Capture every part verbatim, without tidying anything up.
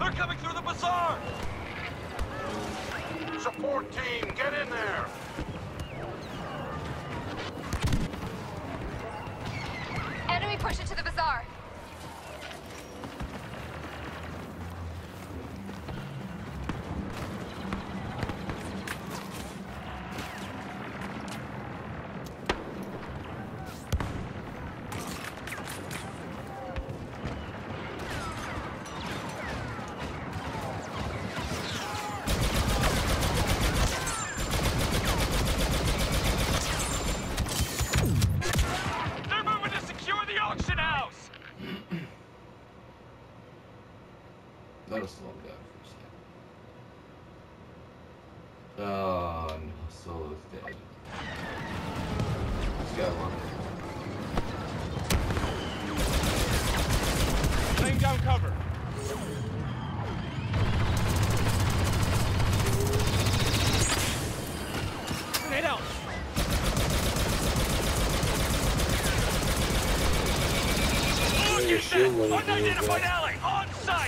They're coming through the bazaar! Support team, get in there! Enemy push into the bazaar. Let us slow down for a second. Oh no, Solo's dead. This guy won. Laying down cover. Grenade out. Look at that! Unidentified ally on site.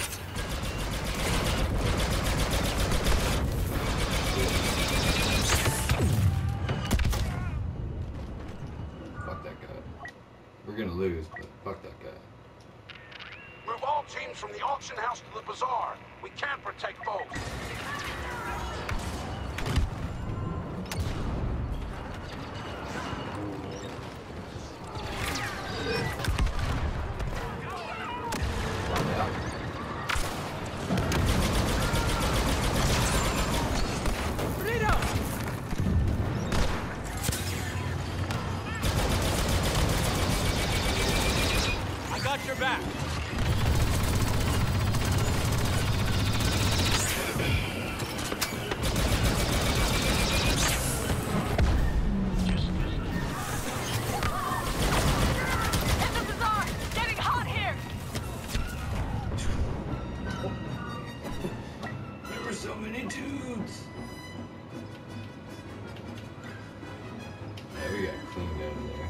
Fuck that guy. We're gonna lose, but fuck that guy. Move all teams from the auction house to the bazaar. We can't protect both. Your back. There were so many dudes. Yeah, we got cleaned out of there.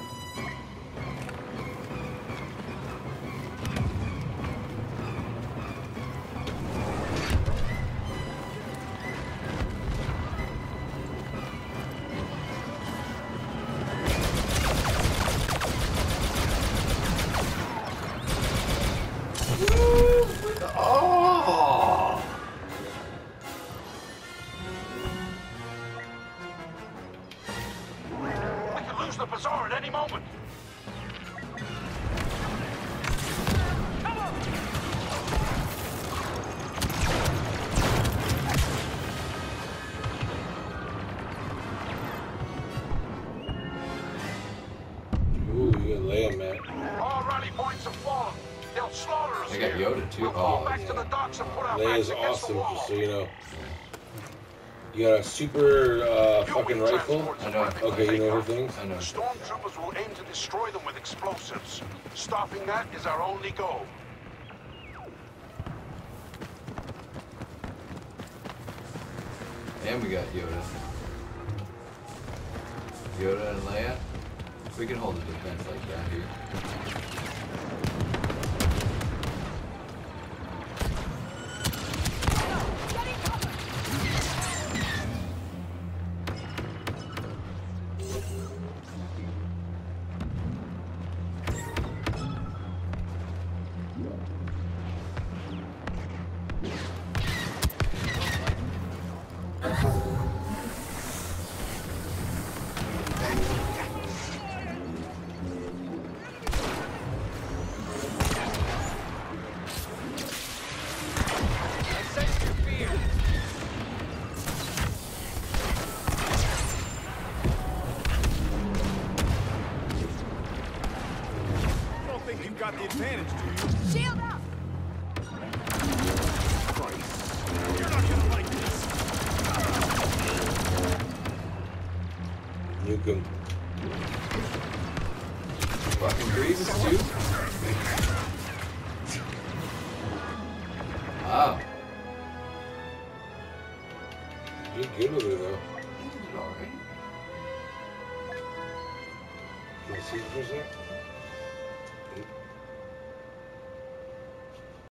Oh! We could lose the bazaar at any moment. Come on. Ooh, you can lay him, man. All rally points have fallen. They'll slaughter us They got here. Yoda too. We'll fall Oh, back to yeah. the docks and put our Lay backs is against the awesome, wall. just so you know. You got a super uh, fucking rifle? I know. Okay, you know her things? I know. Stormtroopers will aim to destroy them with explosives. Stopping that is our only goal. And we got Yoda. Yoda and Leia. We can hold a defense like that here. Got the advantage, do you? Shield up! You're not gonna like this. Nuke him. Fucking Grievous too? Wow. You're good with it, though. Alright. Can you see it for a sec?